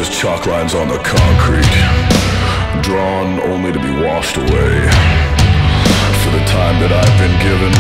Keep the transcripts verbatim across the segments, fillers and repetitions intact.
just chalk lines on the concrete, drawn only to be washed away. For the time that I've been given,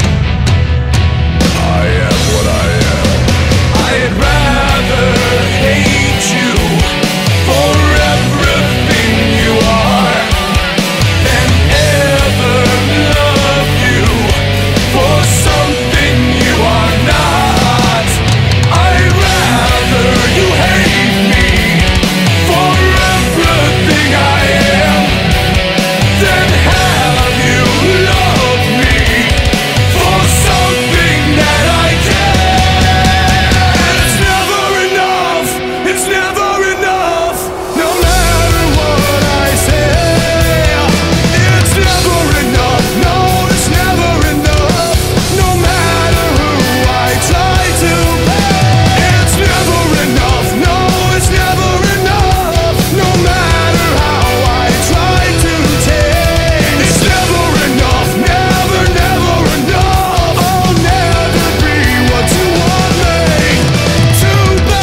I am what I am. I'd rather hate you for everything you are than ever love you for something you are not. I'd rather you hate me for everything I am than have you love me for something that I can. It's never enough, it's never enough, no matter what I say. It's never enough, no, it's never enough, no matter who I try to be. It's never enough, no, it's never enough, no matter how I try to take. It's never enough, never, never enough. I'll never be what you want me to be.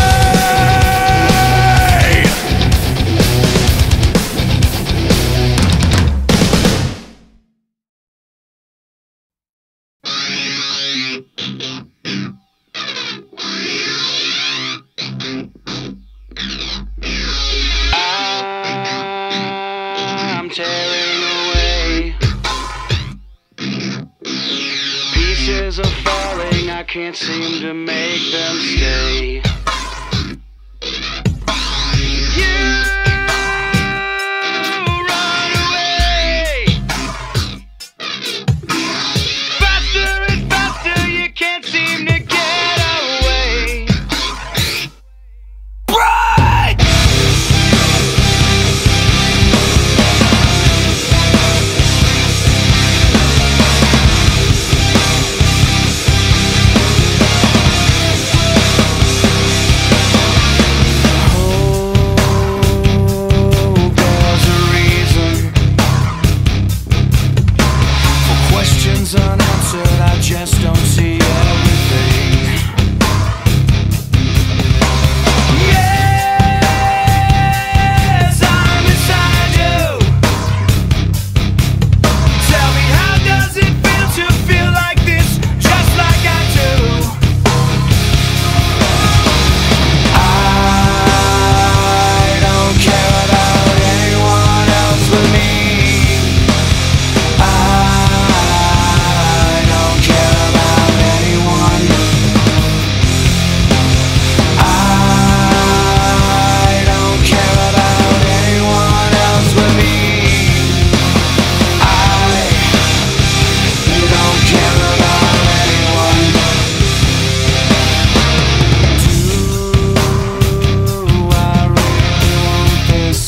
I'm tearing away. Pieces are falling, I can't seem to make them stay. You run away faster and faster, you can't seem to get away. Right! There's a reason for questions unanswered, I just don't see everything. Yes, I'm inside you. Tell me, how does it feel to feel like this, just like I do? I don't care about anyone else but me. I don't care about anyone. I don't care about anyone else but me. I don't care about anyone. Do I really want this?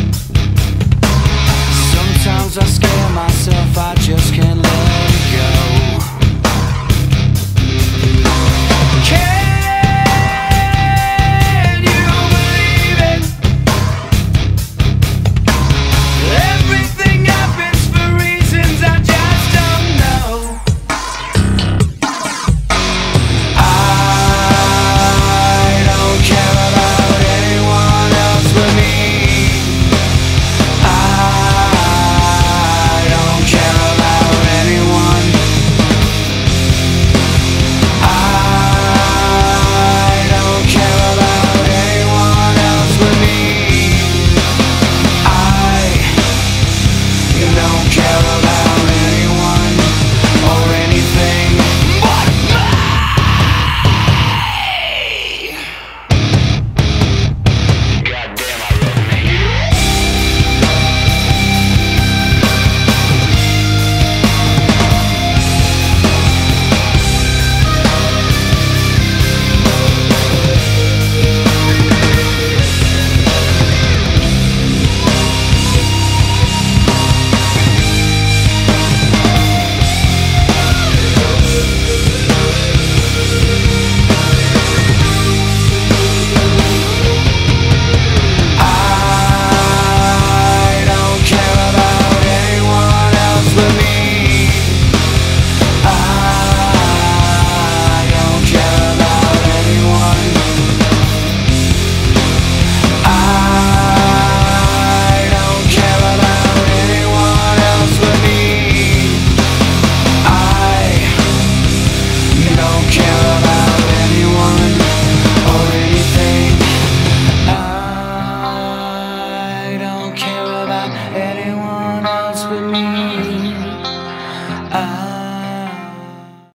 Sometimes I scare myself, I just can't let it go.